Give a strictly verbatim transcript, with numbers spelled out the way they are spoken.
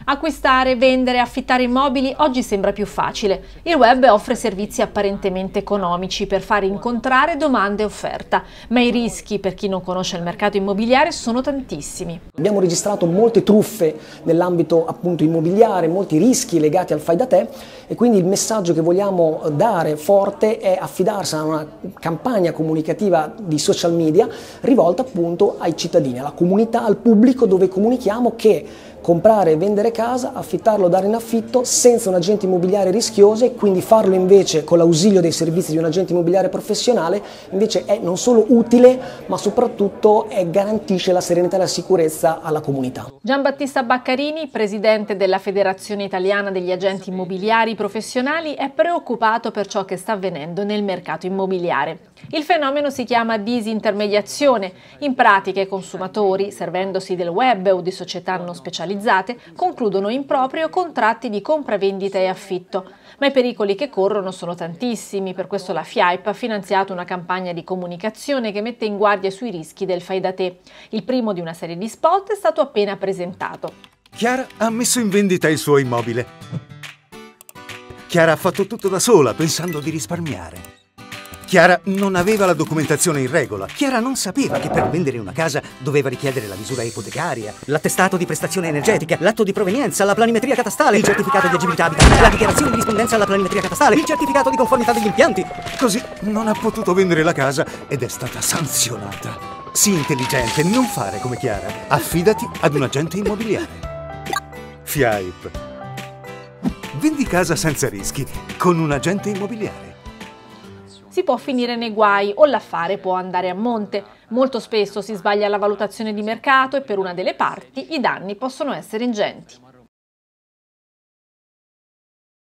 Acquistare, vendere, affittare immobili oggi sembra più facile. Il web offre servizi apparentemente economici per fare incontrare domanda e offerta, ma i rischi per chi non conosce il mercato immobiliare sono tantissimi. Abbiamo registrato molte truffe nell'ambito appunto immobiliare, molti rischi legati al fai da te, e quindi il messaggio che vogliamo dare forte è affidarsi a una campagna comunicativa di social media rivolta appunto ai cittadini, alla comunità, al pubblico, dove comunichiamo che comprare e vendere casa, affittarlo, dare in affitto senza un agente immobiliare rischioso, e quindi farlo invece con l'ausilio dei servizi di un agente immobiliare professionale invece è non solo utile, ma soprattutto è, garantisce la serenità e la sicurezza alla comunità. Giambattista Baccarini, presidente della Federazione Italiana degli Agenti Immobiliari Professionali, è preoccupato per ciò che sta avvenendo nel mercato immobiliare. Il fenomeno si chiama disintermediazione. In pratica i consumatori, servendosi del web o di società non specializzate, concludono in proprio contratti di compravendita e affitto. Ma i pericoli che corrono sono tantissimi, per questo la FIAIP ha finanziato una campagna di comunicazione che mette in guardia sui rischi del fai da te. Il primo di una serie di spot è stato appena presentato. Chiara ha messo in vendita il suo immobile. Chiara ha fatto tutto da sola, pensando di risparmiare. Chiara non aveva la documentazione in regola. Chiara non sapeva che per vendere una casa doveva richiedere la misura ipotecaria, l'attestato di prestazione energetica, l'atto di provenienza, la planimetria catastale, il certificato di agibilità abitativa, la dichiarazione di rispondenza alla planimetria catastale, il certificato di conformità degli impianti. Così non ha potuto vendere la casa ed è stata sanzionata. Sii intelligente, non fare come Chiara. Affidati ad un agente immobiliare. FIAIP. Vendi casa senza rischi con un agente immobiliare. Si può finire nei guai o l'affare può andare a monte. Molto spesso si sbaglia la valutazione di mercato e per una delle parti i danni possono essere ingenti.